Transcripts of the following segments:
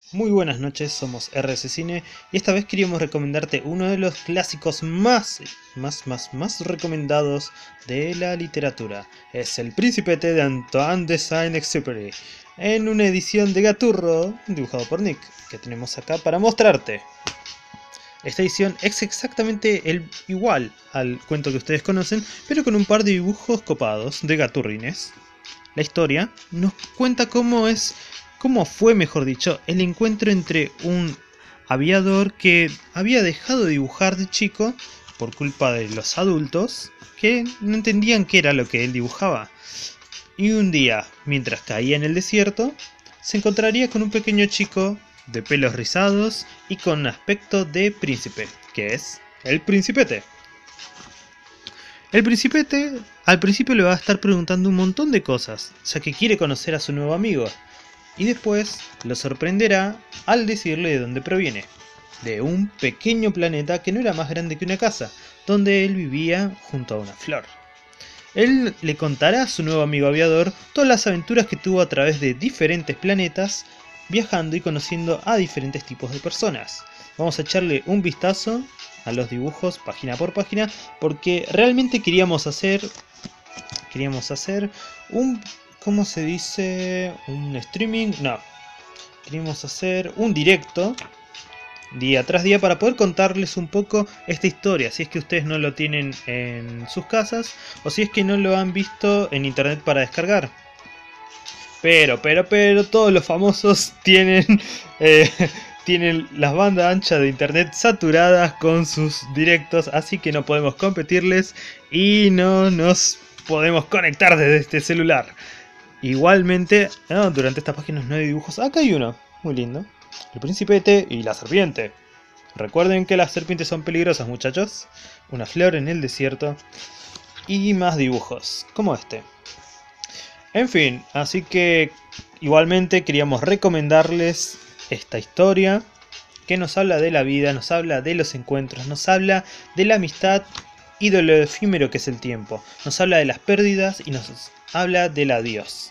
Muy buenas noches, somos RS Cine y esta vez queríamos recomendarte uno de los clásicos más recomendados de la literatura. Es El Principete de Antoine de Saint-Exupéry, en una edición de Gaturro, dibujado por Nick, que tenemos acá para mostrarte. Esta edición es exactamente igual al cuento que ustedes conocen, pero con un par de dibujos copados de gaturrines. La historia nos cuenta cómo fue, mejor dicho, el encuentro entre un aviador que había dejado de dibujar de chico por culpa de los adultos que no entendían qué era lo que él dibujaba. Y un día, mientras caía en el desierto, se encontraría con un pequeño chico de pelos rizados y con aspecto de príncipe, que es el Principete. El Principete al principio le va a estar preguntando un montón de cosas, ya que quiere conocer a su nuevo amigo, y después lo sorprenderá al decirle de dónde proviene, de un pequeño planeta que no era más grande que una casa, donde él vivía junto a una flor. Él le contará a su nuevo amigo aviador todas las aventuras que tuvo a través de diferentes planetas, viajando y conociendo a diferentes tipos de personas. Vamos a echarle un vistazo a los dibujos página por página, porque realmente queríamos hacer un, ¿cómo se dice? Un streaming, no, queríamos hacer un directo día tras día para poder contarles un poco esta historia, si es que ustedes no lo tienen en sus casas o si es que no lo han visto en internet para descargar. Pero, todos los famosos tienen, tienen las bandas anchas de internet saturadas con sus directos, así que no podemos competirles y no nos podemos conectar desde este celular. Igualmente, durante estas páginas no hay dibujos. Acá hay uno, muy lindo. El Principete y la serpiente. Recuerden que las serpientes son peligrosas, muchachos. Una flor en el desierto. Y más dibujos, como este. En fin, así que igualmente queríamos recomendarles esta historia que nos habla de la vida, nos habla de los encuentros, nos habla de la amistad y de lo efímero que es el tiempo. Nos habla de las pérdidas y nos habla del adiós.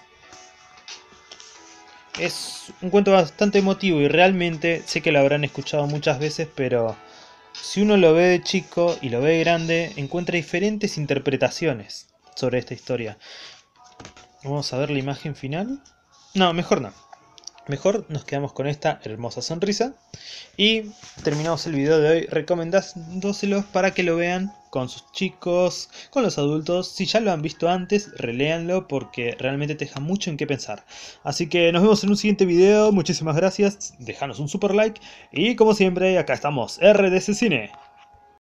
Es un cuento bastante emotivo y realmente sé que lo habrán escuchado muchas veces, pero si uno lo ve de chico y lo ve de grande, encuentra diferentes interpretaciones sobre esta historia. Vamos a ver la imagen final. No, mejor no. Mejor nos quedamos con esta hermosa sonrisa. Y terminamos el video de hoy recomendándoselos para que lo vean con sus chicos, con los adultos. Si ya lo han visto antes, reléanlo porque realmente te deja mucho en qué pensar. Así que nos vemos en un siguiente video. Muchísimas gracias. Dejanos un super like. Y como siempre, acá estamos, RDS Cine.